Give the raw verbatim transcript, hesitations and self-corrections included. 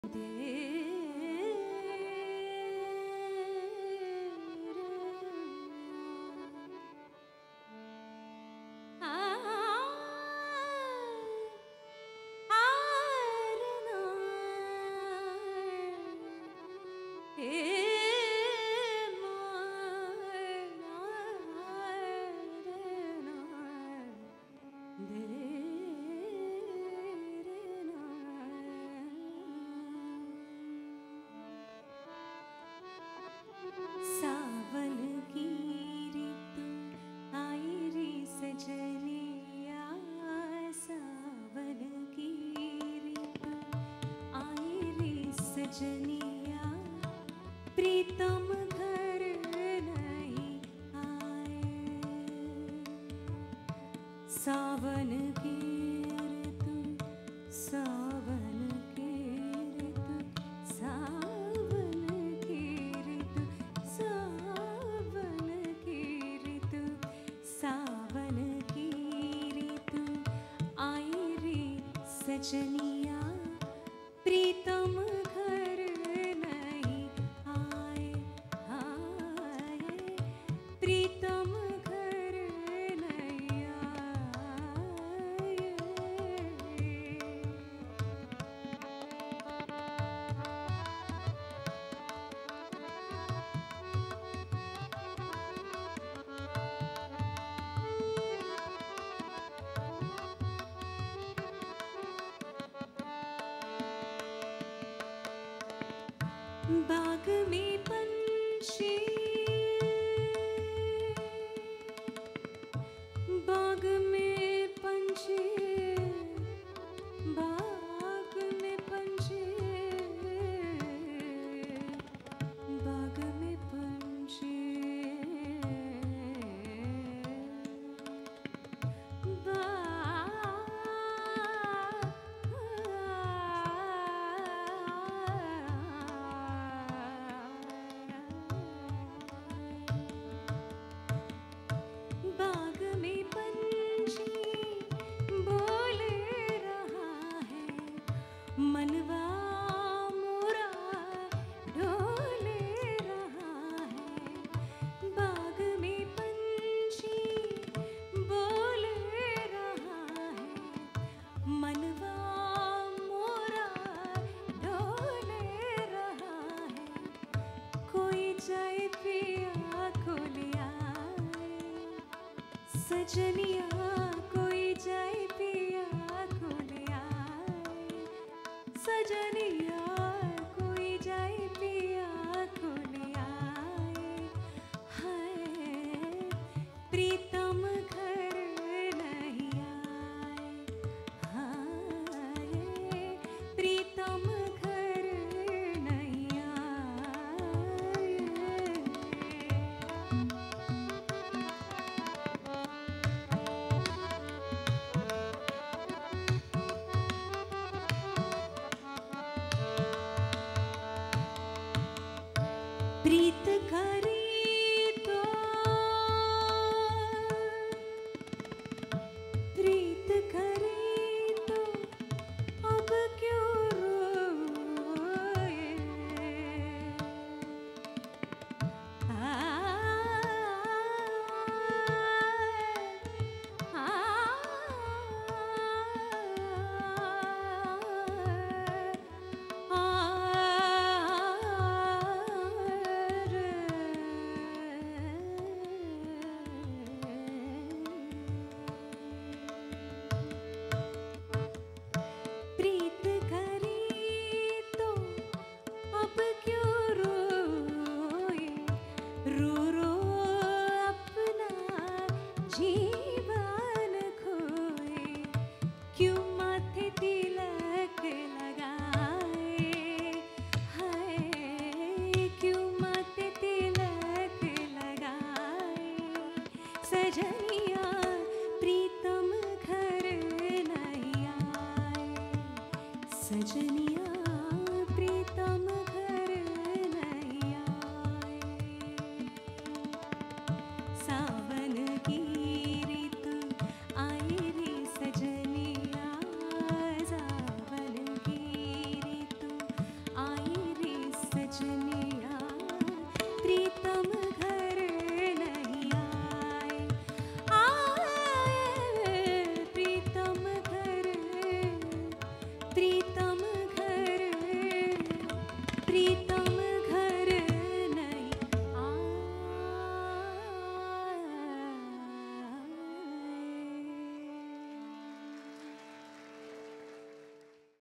सावन की ऋतु आई रे सजनिया, सावन की ऋतु आई रे सजनिया, प्रीतम घर नहीं आए। सावन की ऋतु, सावन की ऋतु, सावन की ऋतु, सावन की ऋतु, सावन की ऋतु आई रे सजनिया, प्रीतम घर नहीं आए, आए प्रीतम घर नहीं आए। बाग में पंछी, बाग में पंछी, बाग में पंछी, बाग में पंछी, बाग में पंछी बोल रहा है, मनवा मोरा डोल रहा है। बाग में पंछी बोल रहा है, मनवा मोरा डोल रहा है। कोई जाए पिया को लिया सजनिया, कोई जाए पिया को ले आए। सजनिया कोई जाए पिया को ले आए। हाय प्रीतम घर नहीं आए, हाय प्रीतम घर नहीं आए। प्रीत करी तो, प्रीत करी तो अब क्यों रोए। आ, आ, प्रीत करी तो अब क्यों रोए। रो रो अपना जीवन खोए, क्यों माथे तिलक लगाए। हाय क्यों माथे तिलक लगाए। सजन